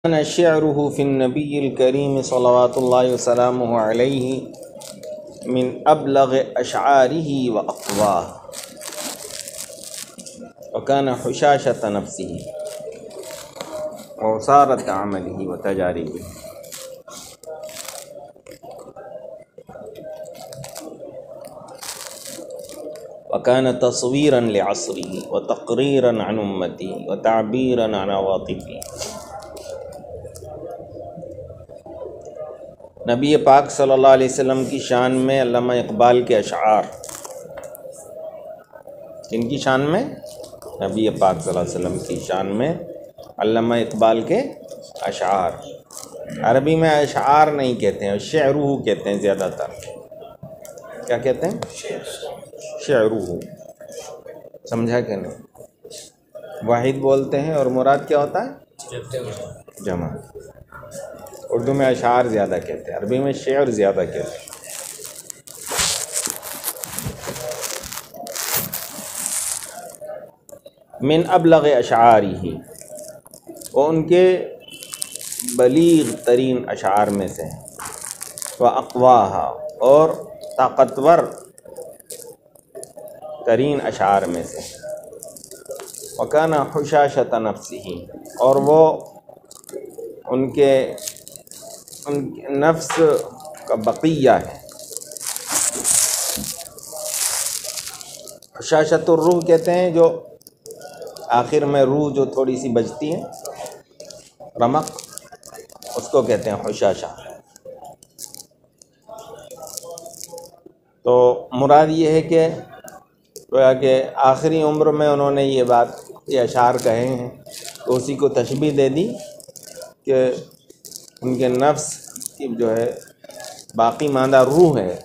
كان شعره في النبي الكريم صلوات الله وسلامه عليه من أبلغ أشعاره وأقواه، وكان حشاشة نفسه وعصارة عمله وتجاربه. وكان تصويرا لعصره وتقريرا عن أمته وتعبيرا عن عواطفه. نبی پاک صلی اللہ علیہ وسلم کی شان میں علامہ اقبال کے اشعار، ان کی شان میں، نبی پاک صلی اللہ علیہ وسلم کی شان میں علامہ اقبال کے اشعار، عربی میں اشعار نہیں کہتے ہیں، شعرہ کہتے ہیں زیادہ تر. کیا کہتے ہیں؟ شعرہ. سمجھا کہ نہیں؟ واحد بولتے ہیں اور مراد کیا ہوتا ہے؟ جمع. اردو میں اشعار زیادہ کہتے ہیں، عربی میں شعر زیادہ کہتے ہیں. من ابلغ اشعارہ، وہ ان کے بلیغ ترین اشعار میں سے ہیں. واقواہا، اور طاقتور ترین اشعار میں سے. وکان حشاشۃ نفسہ، اور وہ ان کے نفس کا بقیہ ہے. حشاشۃ الروح کہتے ہیں جو آخر میں روح جو تھوڑی سی بچتی ہے، رمق، اس کو کہتے ہیں حشاشہ. تو مراد یہ ہے کہ گویا کہ آخری عمر میں انہوں نے یہ اشعار کہے ہیں، تو اسی کو تشبیہ دے دی کہ ان کے نفس کی جو ہے باقی ماندہ روح ہے،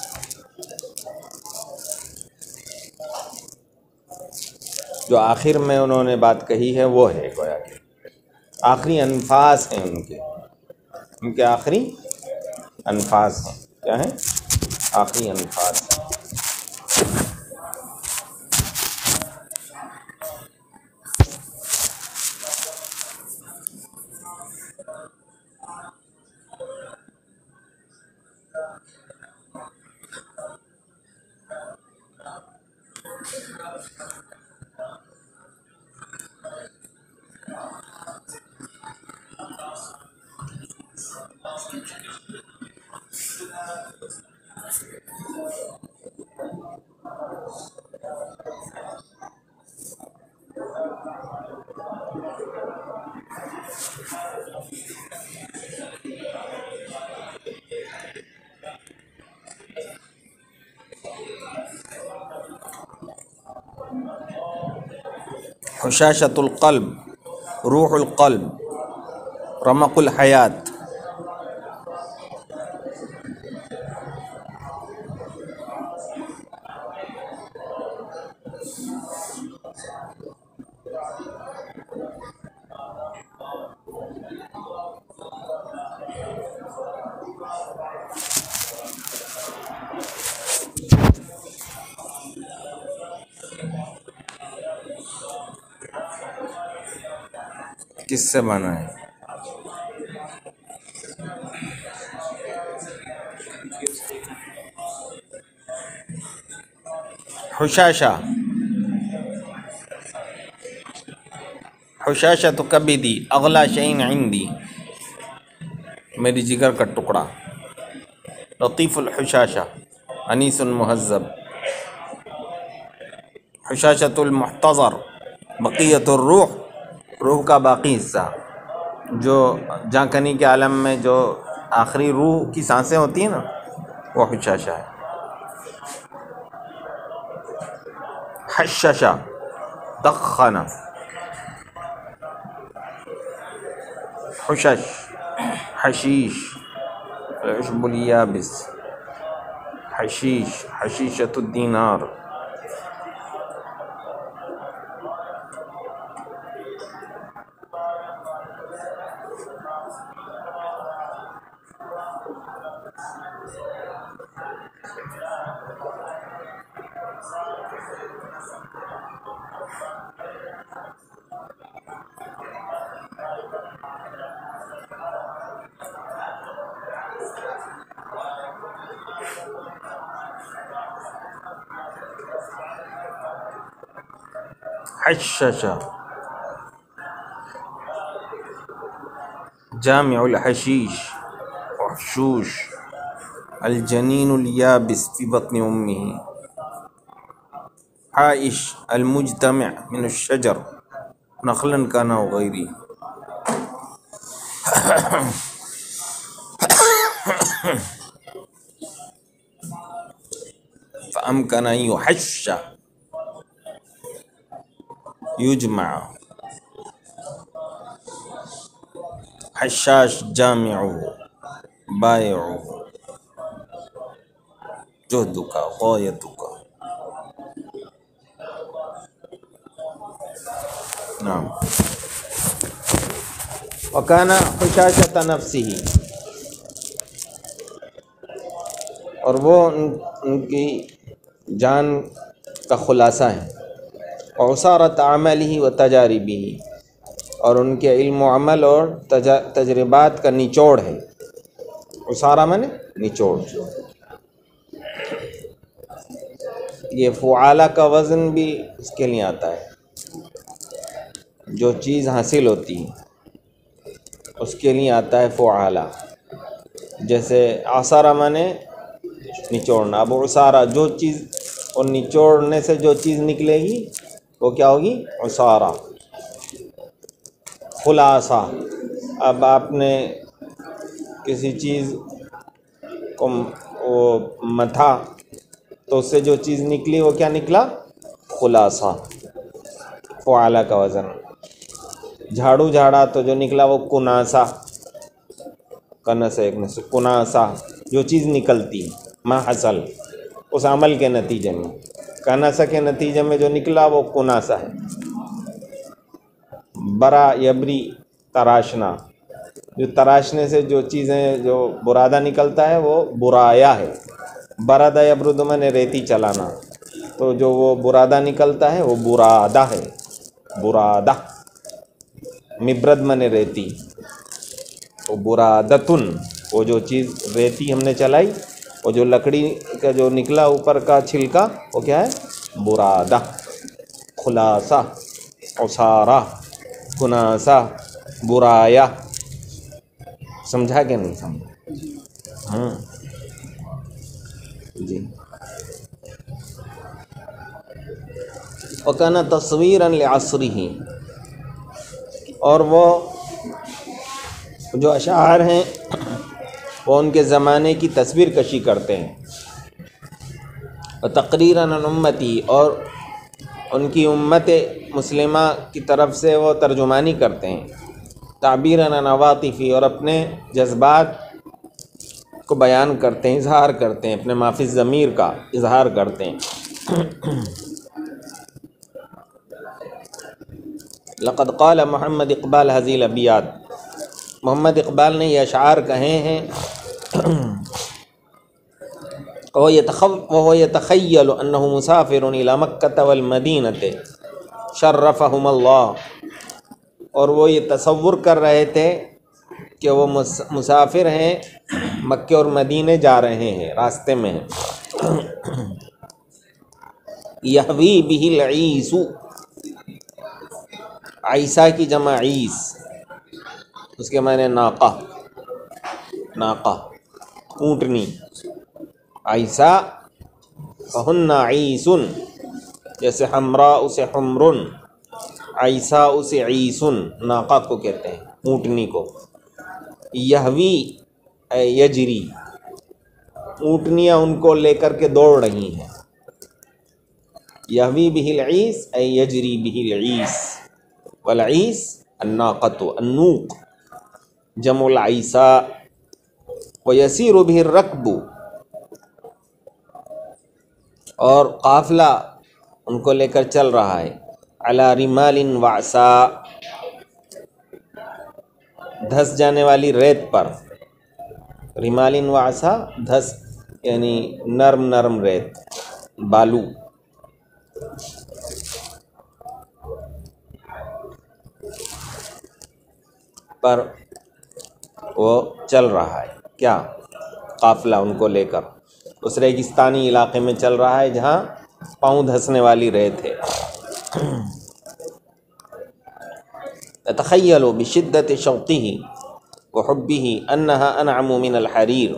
جو آخر میں انہوں نے بات کہی ہے وہ ہے، گویا کہ آخری انفاس ہیں ان کے آخری انفاس ہیں. کیا ہیں؟ آخری انفاس ہیں. حشاشۃ القلب، روح القلب، رمق الحیات. کس سے بنا ہے؟ حشاشہ، حشاشۃ کبدی اغلی شیء عندی، میری جگر کا ٹکڑا. لطیف الحشاشہ، انیس مہذب. حشاشۃ المحتضر، بقیت الروح، روح کا باقی حصہ، جو جاں کنی کے عالم میں جو آخری روح کی سانسیں ہوتی ہیں نا، وہ حشاشہ ہے. حششہ، دخن. حشش، حشیش، العشب الیابس. حشیش، حشیشۃ الدینار. حشش جامع الحشیش وحشوش الجنین الیابس فی بطن امہ حائش المجتمع من الشجر نخلا کان او غیری فأمكن أن يحش يجمع حشاش جامعه بائعه جهدك غايتك. نعم. وكان حشاشة نفسه، اور وہ ان کی جان کا خلاصہ ہے. وعصارت عملہ و تجاربہ، اور ان کے علم و عمل اور تجربات کا نچوڑ ہے. عصارہ مانے نچوڑ. یہ فعالہ کا وزن بھی اس کے لیے آتا ہے، جو چیز حاصل ہوتی ہے اس کے لیے آتا ہے فعالہ. جیسے عصارہ مانے نچوڑنا. اب عصارہ جو چیز، اور نچوڑنے سے جو چیز نکلے گی وہ کیا ہوگی؟ عصارہ. خلاصہ، اب آپ نے کسی چیز کو وہ متھا تو اس سے جو چیز نکلی وہ کیا نکلا؟ خلاصہ. فعالہ کا وزن. جھاڑو جھاڑا تو جو نکلا وہ کناسہ. کنس ایک نسل کناسہ، جو چیز نکلتی ما حصل اس عمل کے نتیجے میں. کناسہ کے نتیجے میں جو نکلا وہ کناسہ ہے. برا یبری تراشنا، جو تراشنے سے جو چیزیں جو برادہ نکلتا ہے وہ برایا ہے. برادہ یبرد میں نے ریتی چلانا، تو جو وہ برادہ نکلتا ہے وہ برادہ ہے. برادہ. مبرد میں نے ریتی، وہ برادتن، وہ جو چیز ریتی ہم نے چلائی، وہ جو لکڑی کا جو نکلا اوپر کا چھلکا وہ کیا ہے؟ برادہ. خلاصہ، عصارہ، کناسہ، برایا. سمجھا کہ نہیں سمجھا؟ ہاں جی. وَكَانَ تَصْوِيرًا لِعَصْرِهِ، اور وہ جو اشعار ہیں وہ ان کے زمانے کی تصویر کشی کرتے ہیں. وَتَقْرِيرًا عَنْ أُمَّتِهِ، اور ان کی امت مسلمہ کی طرف سے وہ ترجمانی کرتے ہیں. تعبیراً عن عواطفی، اور اپنے جذبات کو بیان کرتے ہیں، اظہار کرتے ہیں، اپنے ما فی الضمیر کا اظہار کرتے ہیں. لقد قال محمد اقبال هذه الابیات، محمد اقبال نے یہ اشعار کہے ہیں. وهو يتخيل انه مسافر الى مکہ والمدینہ شرفهم اللہ، اور وہ یہ تصور کر رہے تھے کہ وہ مسافر ہیں، مکہ اور مدینے جا رہے ہیں، راستے میں ہیں. یحوی به العیس، عیسیٰ کی جمع عیس، اس کے معنی ناقہ. ناقہ اونٹنی. عیسیٰ فہن عیسن، جیسے حمراء سے حمرن، عیسیٰ سے عیسن، ناقہ کو کہتے ہیں، اونٹنی کو. یحوی اے یجری، اونٹنیاں ان کو لے کر کے دوڑ رہی ہیں. یحوی بہ العیس اے یجری بہ العیس. والعیس الناقۃ، النوق جمع العیسیٰ. ویسیر بہ الرکب، اور قافلہ ان کو لے کر چل رہا ہے. علی رمال وعصا، دھس جانے والی ریت پر. رمال وعصا، دھس یعنی نرم نرم ریت، بالو. پر وہ چل رہا ہے کیا؟ قافلہ ان کو لے کر اس ریگستانی علاقے میں چل رہا ہے جہاں پاؤں دھسنے والی ریت ہے. تخیل بشدت شوقه وحبه انها انعم من الحریر،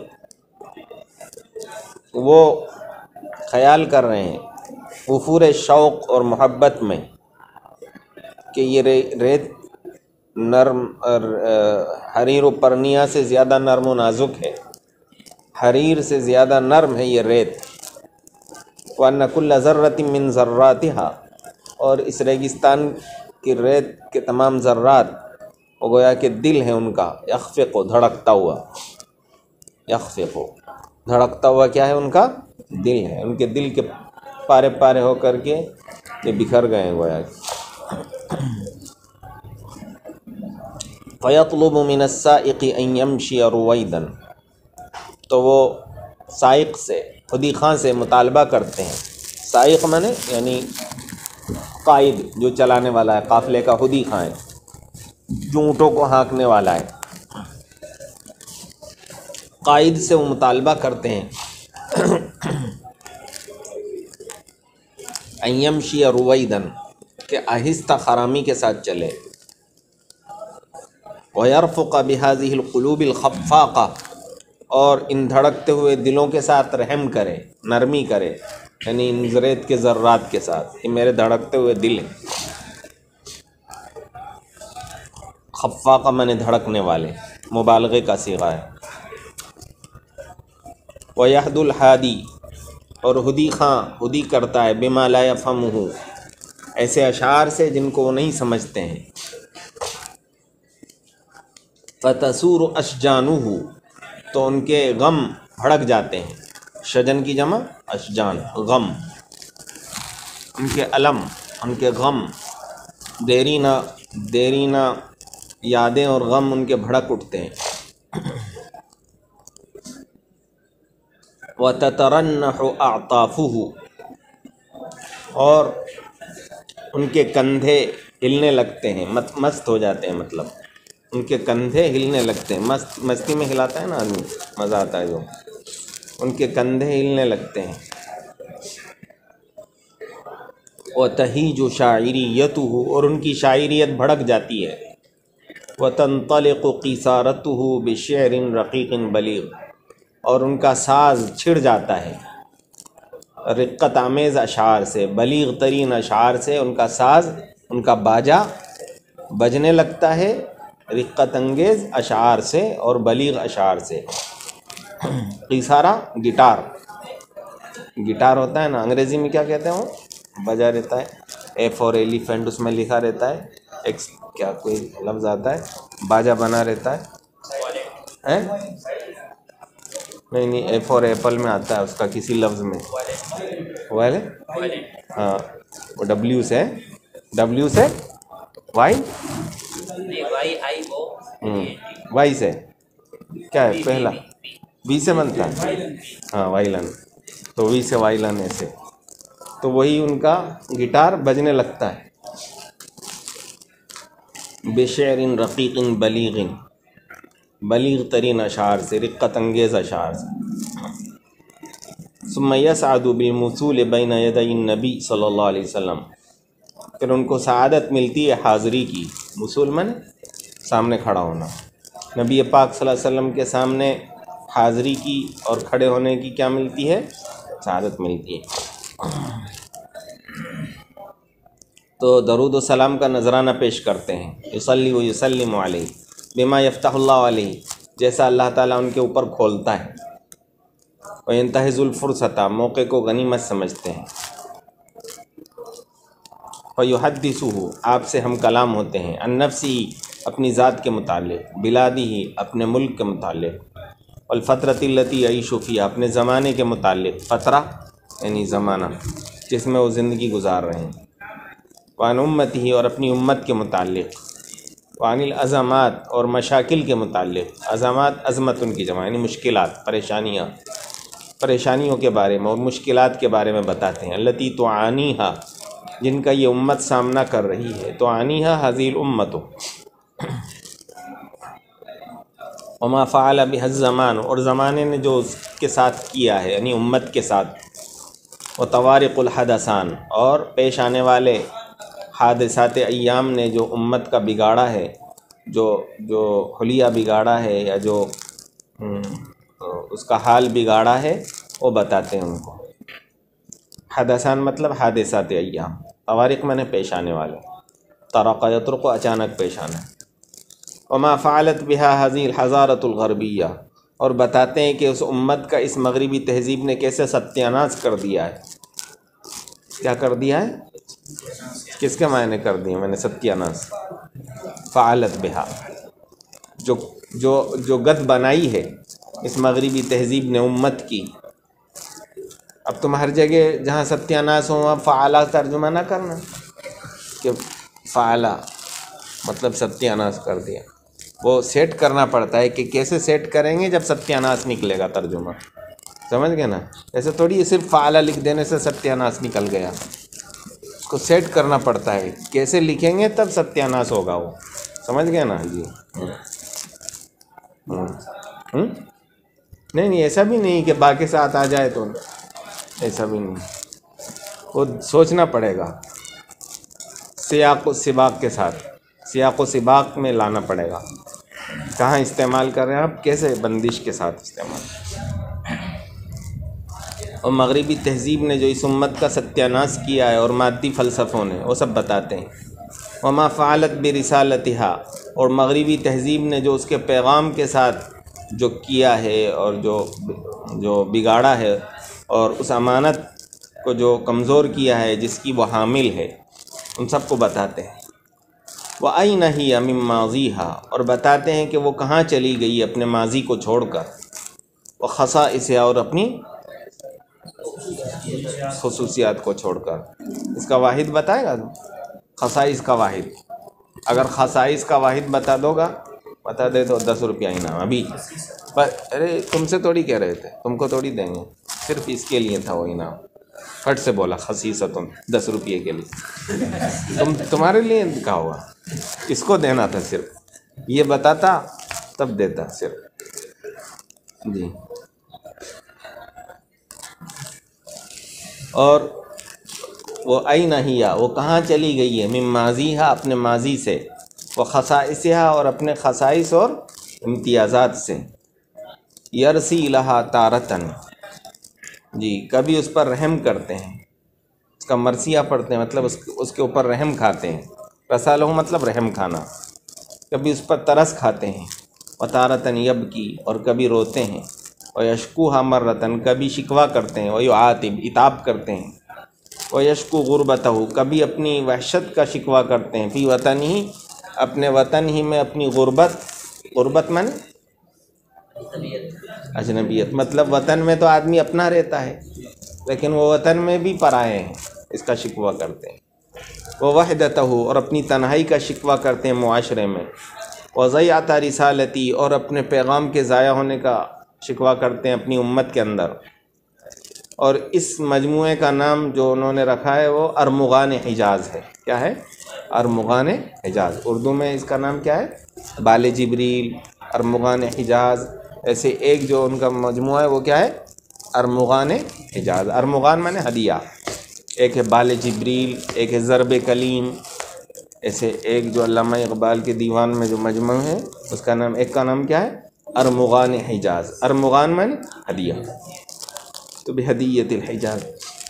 وہ خیال کر رہے ہیں وفور شوق اور محبت میں کہ یہ ریت نرم اور حریر و پرنیا سے زیادہ نرم و نازک ہے، حریر سے زیادہ نرم ہے یہ ریت، وَأَنَّ كُلَّ ذَرَّةٍ مِّن ذَرَّاتِهَا، اور اس ریگستان کی ریت کے تمام ذرات وہ گویا کہ دل ہے ان کا، یخفق دھڑکتا ہوا، یخفق دھڑکتا ہوا کیا ہے ان کا دل ہے، ان کے دل کے پارے پارے ہو کر کے یہ بکھر گئے ہیں گویا کہ فَيَطْلُبُ مِنَ السَّائِقِ أَن يَمْشِيَ رُوَيْدًا، تو وہ سائق سے، خودی خواں سے مطالبہ کرتے ہیں، سائق مانے یعنی قائد جو چلانے والا ہے، قافلے کا خودی خواں ہے، جو اونٹوں کو ہانکنے والا ہے، قائد سے وہ مطالبہ کرتے ہیں ان یمشی رویدن، کہ آہستہ خرامی کے ساتھ چلے، ویرفق بہذہ القلوب الخفاقہ، اور ان دھڑکتے ہوئے دلوں کے ساتھ رحم کرے، نرمی کرے، یعنی ان ریت کے ذرات کے ساتھ، یہ میرے دھڑکتے ہوئے دل ہیں، خفاقہ مانے دھڑکنے والے، مبالغے کا صیغہ ہے، وَيَحْدُ الْحَادِي، اور ہدی خاں ہدی کرتا ہے، بما لا يفهمه، ایسے اشعار سے جن کو وہ نہیں سمجھتے ہیں، فَتَسُورُ أَشْجَانُهُ، تو ان کے غم بھڑک جاتے ہیں، شجن کی جمع اشجان، غم، ان کے علم، ان کے غم، دیرینہ یادیں اور غم ان کے بھڑک اٹھتے ہیں، وَتَتَرَنَّحُ أَعْطَافُهُ، اور ان کے کندھے ہلنے لگتے ہیں، مست ہو جاتے ہیں، مطلب ان کے کندھے ہلنے لگتے ہیں، مستی میں ہلاتا ہے نا آدمی، مزہ آتا ہے جو، ان کے کندھے ہلنے لگتے ہیں، وَتَهِيجُ شَاعِرِيَّتُهُ، اور ان کی شاعریت بھڑک جاتی ہے، وَتَنطَلِقُ قِصَارَتُهُ بِشِعْرٍ رَقِيقٍ بَلِيغٍ، اور ان کا ساز چھڑ جاتا ہے رقت آمیز اشعار سے، بلیغ ترین اشعار سے، ان کا ساز، ان کا باجا بجنے لگتا ہے رقت انگیز اشعار سے اور بلیغ اشعار سے۔ قیصارہ گٹار، گٹار ہوتا ہے نا، انگریزی میں کیا کہتے ہیں وہ، بجا رہتا ہے، اے فور ایلیفینٹ اس میں لکھا رہتا ہے، ایکس کیا کوئی لفظ آتا ہے، باجا بنا رہتا ہے، نہیں اے فور ایپل میں آتا ہے اس کا کسی لفظ میں، وائل، ہاں وہ ڈبلیو سے وائی، وائی سے کیا ہے پہلا، وی سے بنتا ہے، ہاں وائلن، تو وی سے وائلن ایسے، تو وہی ان کا گٹار بجنے لگتا ہے، بشعر رقیق بلیغ، بلیغ ترین اشعار سے، رقت انگیز اشعار سے، ثم یسعد بالمثول بین یدی النبی صلی اللہ علیہ وسلم، پھر ان کو سعادت ملتی ہے حاضری کی، وصول میں سامنے کھڑا ہونا، نبی پاک صلی اللہ علیہ وسلم کے سامنے حاضری کی اور کھڑے ہونے کی کیا ملتی ہے، سعادت ملتی ہے۔ تو درود و سلام کا نذرانہ پیش کرتے ہیں، یصلی و یسلم علیہ بما یفتح اللہ علیہ، جیسا اللہ تعالیٰ ان کے اوپر کھولتا ہے، وینتہز الفرصۃ، موقع کو غنیمت سمجھتے ہیں، فیحدثہ، آپ سے ہم کلام ہوتے ہیں، عن نفسی، اپنی ذات کے متعلق، بلادی، اپنے ملک کے متعلق، والفترۃ التی یعیش فیہا، اپنے زمانے کے متعلق، فترہ یعنی زمانہ جس میں وہ زندگی گزار رہے ہیں، وعن امتہ، اور اپنی امت کے متعلق، وعن الازمات، اور مشاکل کے متعلق، ازمات عظمت ان کی جمع یعنی مشکلات، پریشانیوں کے بارے میں اور مشکلات کے بارے میں بتاتے ہیں، التی تعانیہا، جن کا یہ امت سامنا کر رہی ہے، تعانیہا ھذہ الامۃ، وما فعل بها الزمان، اور زمانے نے جو اس کے ساتھ کیا ہے یعنی امت کے ساتھ، وطوارق الحدثان، اور پیش آنے والے حادثات ایام نے جو امت کا بگاڑا ہے، جو حلیہ بگاڑا ہے، یا جو اس کا حال بگاڑا ہے، وہ بتاتے ہیں ان کو۔ حدثان مطلب حادثات ایام، طوارق میں نے پیش آنے والے، طرق یطرق اچانک پیش آنا۔ وما فعلت بها هذه الحضارة الغربیہ، اور بتاتے ہیں کہ اس امت کا اس مغربی تہذیب نے کیسے ستیاناش کر دیا ہے۔ کیا کر دیا ہے؟ کس کے معنی کر دیے میں نے؟ ستیاناش۔ فعلت بها، جو گد بنائی ہے اس مغربی تہذیب نے امت کی۔ اب تم ہر جگہ جہاں ستیاناش ہو وہاں فعلہ ترجمہ نہ کرنا کہ فعلہ مطلب ستیاناش کر دیا، وہ سیٹ کرنا پڑتا ہے کہ کیسے سیٹ کریں گے جب ستیاناش نکلے گا ترجمہ، سمجھ گئے نا؟ ایسے تھوڑی صرف فعلہ لکھ دینے سے ستیاناش نکل گیا، اس کو سیٹ کرنا پڑتا ہے، کیسے لکھیں گے تب ستیاناش ہوگا وہ، سمجھ گئے نا؟ جی نہیں ایسا بھی نہیں کہ باقی ساتھ آ جائے تو، ایسا بھی نہیں، وہ سوچنا پڑے گا سیاق و سباق کے ساتھ، سیاق و سباق میں لانا پڑے گا، کہاں استعمال کر رہے ہیں آپ، کیسے بندش کے ساتھ استعمال۔ اور مغربی تہذیب نے جو اس امت کا ستیاناش کیا ہے، اور مادی فلسفوں نے، وہ سب بتاتے ہیں۔ وما فعلت برسالتها، اور مغربی تہذیب نے جو اس کے پیغام کے ساتھ جو کیا ہے اور جو بگاڑا ہے، اور اس امانت کو جو کمزور کیا ہے جس کی وہ حامل ہے، ان سب کو بتاتے ہیں۔ وَأَيْنَ هِيَ مِن مَاضِيهَا، اور بتاتے ہیں کہ وہ کہاں چلی گئی اپنے ماضی کو چھوڑ کر، وَخَصَائِصِهَا، اور اپنی خصوصیات کو چھوڑ کر۔ اس کا واحد بتائے گا، خصائص کا واحد، اگر خصائص کا واحد بتا دو گا، بتا دے تو 10 روپیہ انعام ابھی، ارے تم سے تھوڑی کہہ رہے تھے، تم کو تھوڑی دیں گے، صرف اس کے لیے تھا وہ انعام، پھٹ سے بولا خصیصتن 10 روپیے کے لیے، تمہارے لیے کہا ہوا، اس کو دینا تھا، صرف یہ بتاتا تب دیتا صرف۔ جی اور وہ أَيْنَ هِيَ، وہ کہاں چلی گئی ہے، من ماضیہا، اپنے ماضی سے، وخصائصہا، اور اپنے خصائص اور امتیازات سے، یرسی لہا تارتن، جی کبھی اس پر رحم کرتے ہیں، اس کا مرثیہ پڑھتے ہیں، مطلب اس کے اوپر رحم کھاتے ہیں، رسالہ مطلب رحم کھانا، کبھی اس پر ترس کھاتے ہیں، وتارتن یبکی، اور کبھی روتے ہیں، ویشکوہا مرتن، کبھی شکوہ کرتے ہیں، ویعاتب، عتاب کرتے ہیں، ویشکو غربتہ، کبھی اپنی وحشت کا شکوہ کرتے ہیں، فی وطن ہی، اپنے وطن ہی میں اپنی غربت من اجنبیت، مطلب وطن میں تو آدمی اپنا رہتا ہے، لیکن وہ وطن میں بھی پرائے ہیں، اس کا شکوہ کرتے ہیں۔ وہ وحدتہ، اور اپنی تنہائی کا شکوہ کرتے ہیں معاشرے میں۔ وضیعت رسالتی، اور اپنے پیغام کے ضائع ہونے کا شکوہ کرتے ہیں اپنی امت کے اندر۔ اور اس مجموعے کا نام جو انہوں نے رکھا ہے وہ ارمغان حجاز ہے۔ کیا ہے؟ ارمغان حجاز، اردو میں اس کا نام کیا ہے؟ بال جبریل، ارمغان حجاز، ایسے ایک جو ان کا مجموعہ ہے وہ کیا ہے؟ ارمغان حجاز۔ ارمغان مانے ہدیہ، ایک ہے بال جبریل، ایک ہے ضرب کلیم، ایسے ایک جو علامہ اقبال کے دیوان میں جو مجموعہ ہے اس کا نام، ایک کا نام کیا ہے؟ ارمغان حجاز۔ ارمغان مانے ہدیہ، تو بہدیت الحجاز،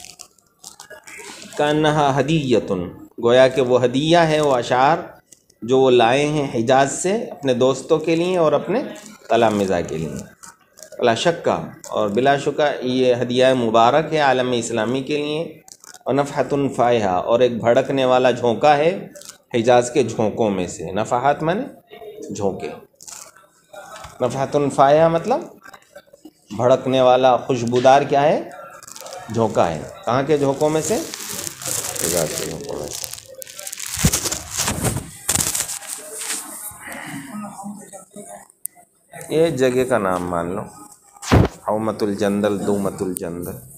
کانہا ہدیتن، گویا کہ وہ ہدیہ ہے، وہ اشعار جو وہ لائے ہیں حجاز سے اپنے دوستوں کے لیے اور اپنے تلامذہ کے لیے۔ بلا شکا، اور بلا شکا یہ ہدیہ مبارک ہے عالم اسلامی کے لیے۔ ونفحۃ فائحہ، اور ایک بھڑکنے والا جھونکا ہے حجاز کے جھونکوں میں سے۔ نفحات مانے جھونکے، نفحۃ فائحہ مطلب بھڑکنے والا خوشبودار کیا ہے؟ جھونکا ہے۔ کہاں کے جھونکوں میں سے؟ حجاز کے جھونکوں میں سے۔ یہ جگہ کا نام مان لو، حومت الجندل، دومت الجندل۔